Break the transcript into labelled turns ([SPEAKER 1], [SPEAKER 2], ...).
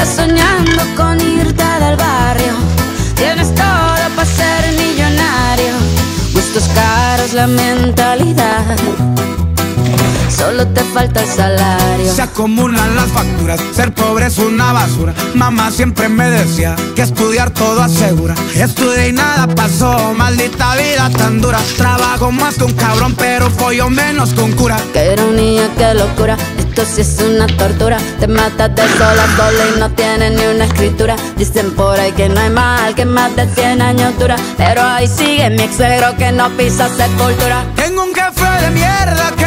[SPEAKER 1] Estás soñando con irte del barrio, tienes todo para ser millonario. Gustos caros, la mentalidad, solo te falta el salario.
[SPEAKER 2] Se acumulan las facturas, ser pobre es una basura. Mamá siempre me decía que estudiar todo asegura. Estudié y nada pasó, maldita vida tan dura. Trabajo más que un cabrón, pero follo menos que un cura.
[SPEAKER 1] Qué ironía, qué locura, esto sí es una tortura. Te matas de sol a sol y no tienes ni una escritura. Dicen por ahí que no hay mal que más de 100 años dura, pero ahí sigue mi ex suegro que no pisa sepultura.
[SPEAKER 2] Tengo un jefe de mierda que